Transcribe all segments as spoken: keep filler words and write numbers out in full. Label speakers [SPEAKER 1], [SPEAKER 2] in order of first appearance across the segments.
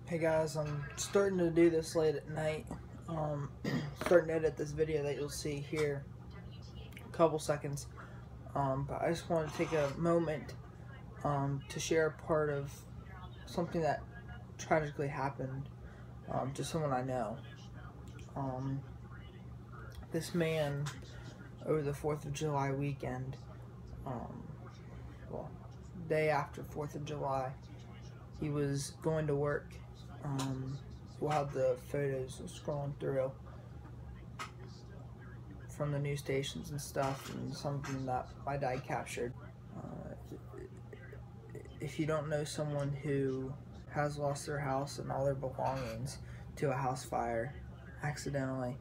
[SPEAKER 1] Hey guys, I'm starting to do this late at night. Um, starting to edit this video that you'll see here in a couple seconds. Um, but I just want to take a moment um, to share a part of something that tragically happened um, to someone I know. Um, this man, over the fourth of July weekend, um, well, day after fourth of July, he was going to work. Um, we'll have the photos scrolling through from the news stations and stuff, and something that my dad captured. Uh, if you don't know someone who has lost their house and all their belongings to a house fire accidentally,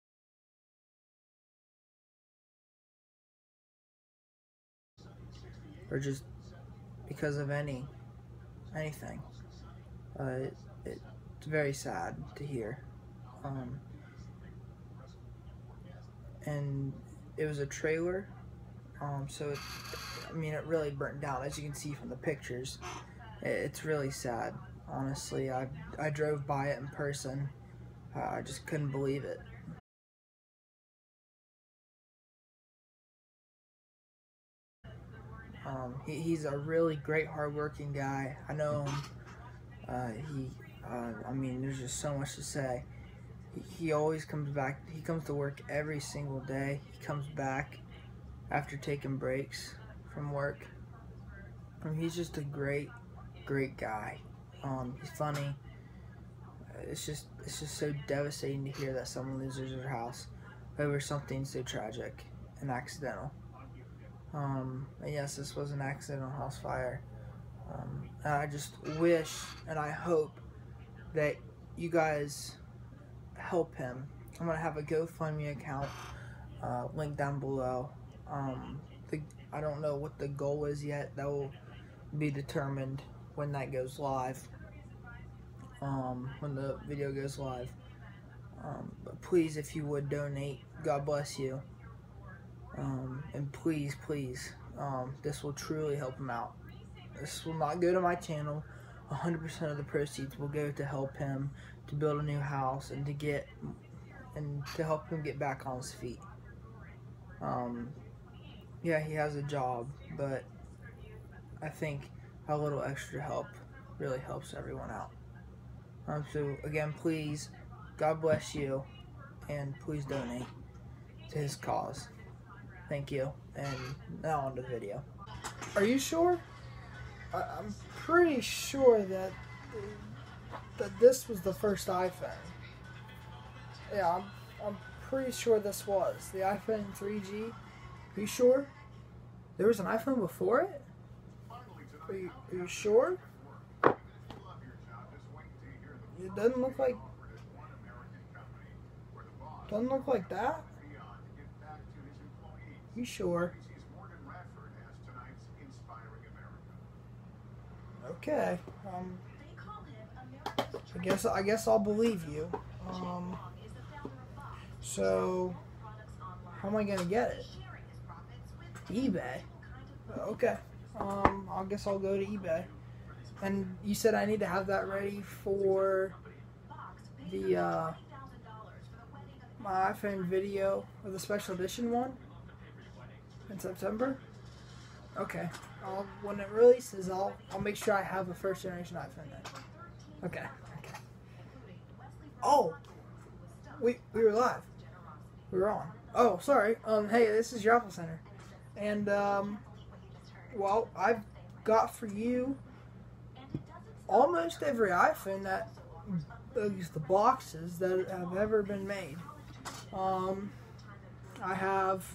[SPEAKER 1] or just because of any anything, uh, it, it, it's very sad to hear. Um, and it was a trailer, um, so it, I mean, it really burnt down, as you can see from the pictures. It, it's really sad, honestly. I I drove by it in person. Uh, I just couldn't believe it. Um, he, he's a really great, hardworking guy. I know him. Uh, he, uh, I mean, there's just so much to say. He, he always comes back. He comes to work every single day. He comes back after taking breaks from work. I mean, he's just a great, great guy. Um, he's funny. It's just, it's just so devastating to hear that someone loses their house over something so tragic and accidental. Um, and yes, this was an accidental house fire. Um, and I just wish and I hope that you guys help him. I'm gonna have a GoFundMe account uh, linked down below. Um, the, I don't know what the goal is yet. That will be determined when that goes live. Um, when the video goes live. Um, but please, if you would donate, God bless you. Um, and please, please, um, this will truly help him out. This will not go to my channel. one hundred percent of the proceeds will go to help him to build a new house and to get and to help him get back on his feet. Um, yeah, he has a job, but I think a little extra help really helps everyone out. Um, so again, please, God bless you, and please donate to his cause. Thank you, and now on to the video. Are you sure? I, I'm pretty sure that that this was the first iPhone. Yeah, I'm, I'm pretty sure this was the iPhone three G. Are you sure? There was an iPhone before it? Are you, are you sure? It doesn't look like doesn't look like that. You sure? Okay. Um. I guess I guess I'll believe you. Um. So, how am I gonna get it? eBay. Okay. Um. I guess I'll go to eBay. And you said I need to have that ready for the uh, my iPhone video, or the special edition one in September. Okay. I'll, when it releases, I'll I'll make sure I have a first generation iPhone then. Okay. Okay. Oh, we we were live. We were on. Oh, sorry. Um. Hey, this is your Apple Center, and um. Well, I've got for you almost every iPhone that, at least the boxes that have ever been made. Um, I have,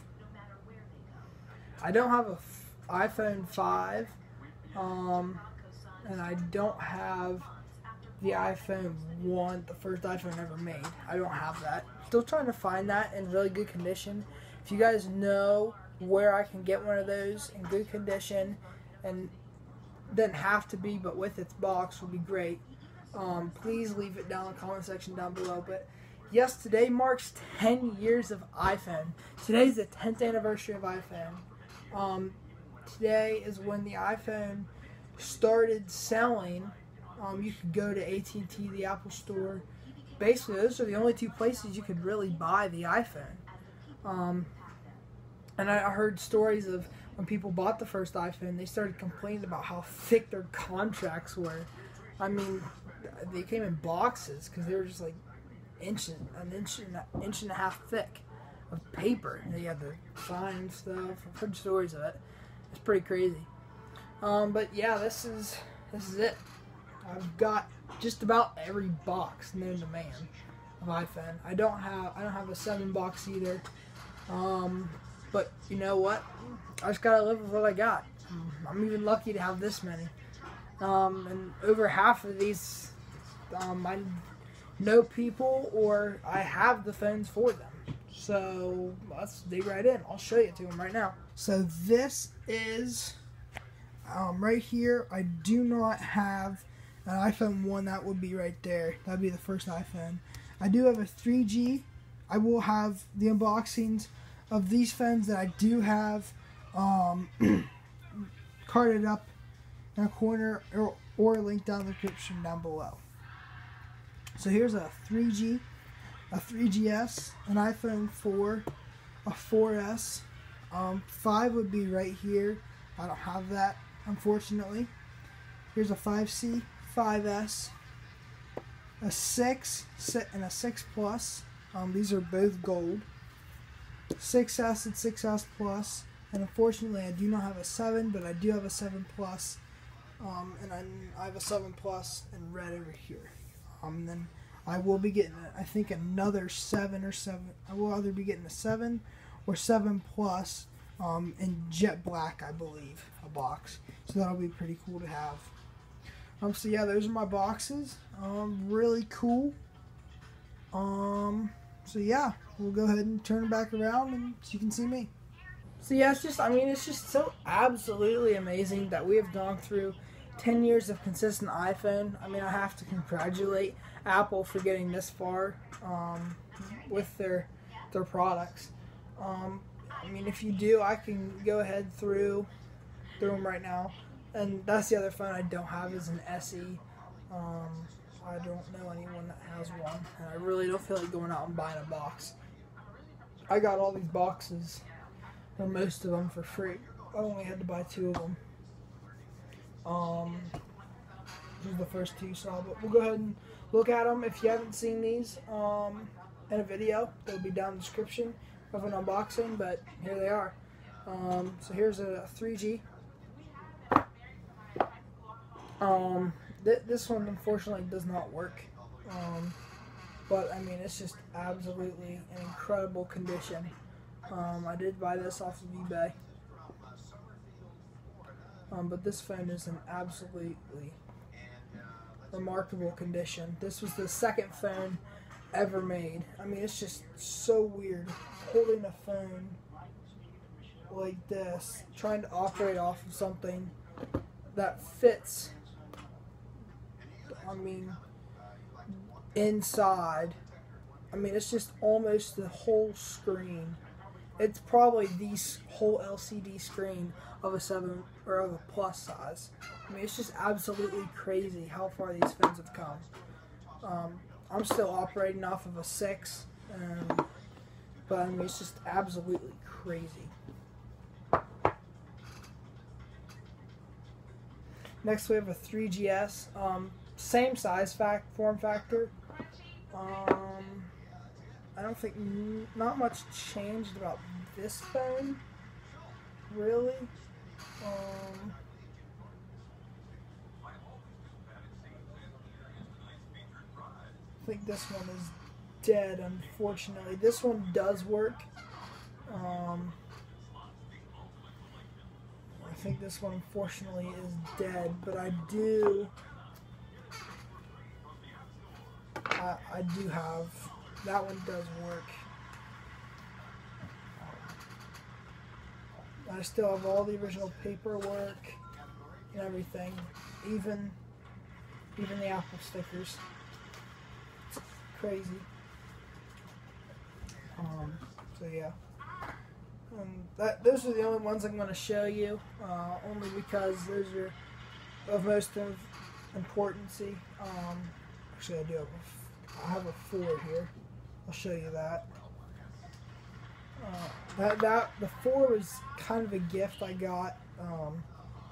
[SPEAKER 1] I don't have a f iPhone five, um, and I don't have the iPhone one, the first iPhone ever made. I don't have that. Still trying to find that in really good condition. If you guys know where I can get one of those in good condition, and doesn't have to be, but with its box would be great. Um, please leave it down in the comment section down below. But yes, today marks ten years of iPhone. Today's the tenth anniversary of iPhone. Um, today is when the iPhone started selling Um, you could go to A T and T, the Apple Store. Basically, those are the only two places you could really buy the iPhone. Um, and I heard stories of when people bought the first iPhone, they started complaining about how thick their contracts were. I mean, they came in boxes because they were just like inch and, an inch and an inch and a half thick of paper. And they had to sign and stuff. I've heard stories of it. It's pretty crazy. Um, but yeah, this is this is it. I've got just about every box known to man of iPhone. I don't have I don't have a seven box either. Um, but you know what? I just gotta live with what I got. I'm even lucky to have this many. Um, and over half of these, um, I know people or I have the phones for them. So let's dig right in. I'll show you to them right now. So this is um, right here. I do not have an iPhone one. That would be right there. That would be the first iPhone. I do have a three G. I will have the unboxings of these phones that I do have um, carded up in a corner or, or linked down in the description down below. So here's a three G, a three G S, an iPhone four, a four S. Um, five would be right here. I don't have that, unfortunately. Here's a five C, five S, a six, and a six Plus. Um, these are both gold. six S and six S Plus. And unfortunately, I do not have a seven, but I do have a seven Plus. Um, and I, I have a seven Plus in red over here. Um, and then I will be getting, I think, another seven or seven. I will either be getting a seven or seven Plus um, in jet black, I believe, a box. So that'll be pretty cool to have. Um, so yeah, those are my boxes. Um, really cool. Um, so yeah, we'll go ahead and turn it back around and so you can see me. So yeah, it's just, I mean, it's just so absolutely amazing that we have gone through ten years of consistent iPhone. I mean, I have to congratulate Apple for getting this far um, with their their products. Um, I mean, if you do, I can go ahead through through them right now. And that's the other phone I don't have is an S E. Um, I don't know anyone that has one, and I really don't feel like going out and buying a box. I got all these boxes, or most of them, for free. I only had to buy two of them. Um, these are the first two you saw, but we'll go ahead and look at them. If you haven't seen these um, in a video, they'll be down in the description of an unboxing, but here they are. Um, so here's a three G. Um, th this one unfortunately does not work, um, but I mean, it's just absolutely an incredible condition. Um, I did buy this off of eBay, um, but this phone is in absolutely remarkable condition. This was the second phone ever made. I mean, it's just so weird holding a phone like this, trying to operate off of something that fits, I mean, inside. I mean, it's just almost the whole screen. It's probably the whole L C D screen of a seven or of a plus size. I mean, it's just absolutely crazy how far these phones have come. Um, I'm still operating off of a six, um, but I mean, it's just absolutely crazy. Next, we have a three G S. Um, same size fact form factor. Um, I don't think n not much changed about this phone, really. Um, I think this one is dead, unfortunately. This one does work. Um, I think this one, unfortunately, is dead, but I do, I, I do have, that one does work. I still have all the original paperwork and everything, even, even the Apple stickers. It's crazy. Um, so yeah. Um, that, those are the only ones I'm going to show you, uh, only because those are of most of
[SPEAKER 2] importancy. Um, actually, I do have a, I have a four here. I'll show you that. Uh, that that the four was kind of a gift I got. Um,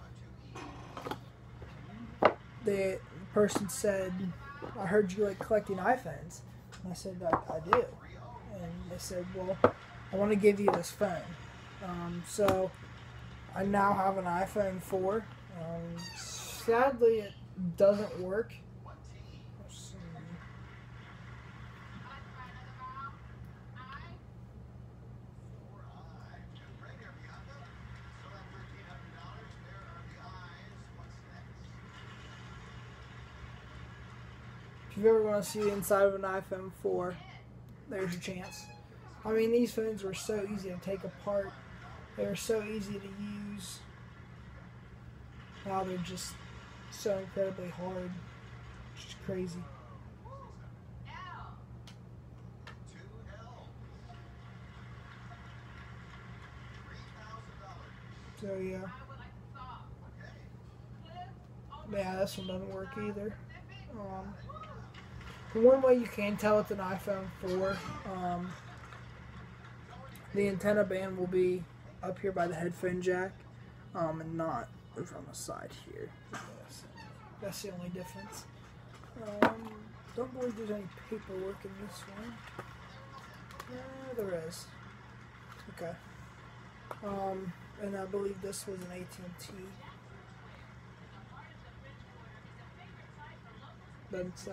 [SPEAKER 2] the person said, "I heard you like collecting iPhones," and I said, "I, I do." And they said, "Well, I want to give you this phone." Um, so I now have an iPhone four. Um, sadly, it doesn't work. Let's see. If you ever want to see the inside of an iPhone four, there's your chance. I mean, these phones were so easy to take apart. They were so easy to use. Now they're just so incredibly hard. It's just crazy. So yeah. Yeah, this one doesn't work either. Um, one way you can tell it's an iPhone four, um, the antenna band will be up here by the headphone jack, um, and not over on the side here. Yes. That's the only difference. Um, don't believe there's any paperwork in this one. Uh, there is. Okay. Um, and I believe this was an A T and T. Doesn't say.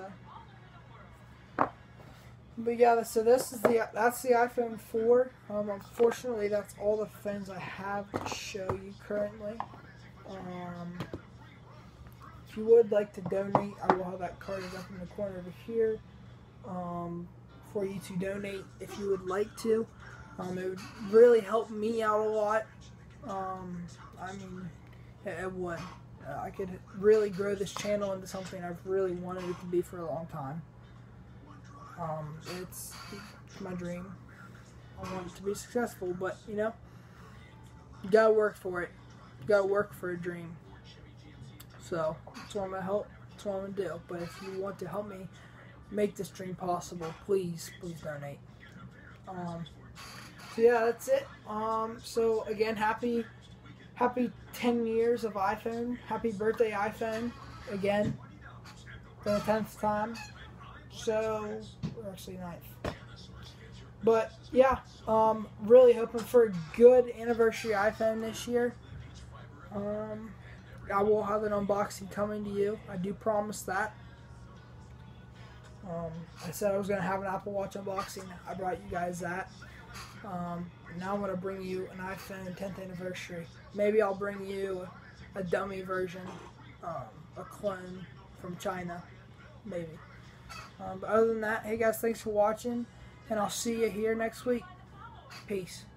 [SPEAKER 2] But yeah, so this is the that's the iPhone four. Um, unfortunately, that's all the phones I have to show you currently. Um, if you would like to donate, I will have that card up in the corner over here um, for you to donate if you would like to. Um, it would really help me out a lot. Um, I mean, it, it would. Uh, I could really grow this channel into something I've really wanted it to be for a long time. Um, it's, it's my dream. I want it to be successful, but you know, you gotta work for it. You gotta work for a dream. So that's what I'm gonna help. That's what I'm gonna do. But if you want to help me make this dream possible, please, please donate. Um, so yeah, that's it. Um, so again, happy, happy ten years of iPhone. Happy birthday, iPhone. Again, for the tenth time. So, or actually ninth. But yeah, um, really hoping for a good anniversary iPhone this year. Um, I will have an unboxing coming to you. I do promise that. Um, I said I was going to have an Apple Watch unboxing. I brought you guys that. Um, now I'm going to bring you an iPhone tenth anniversary. Maybe I'll bring you a dummy version, um, a clone from China. Maybe. Um, but other than that, hey guys, thanks for watching, and I'll see you here next week. Peace.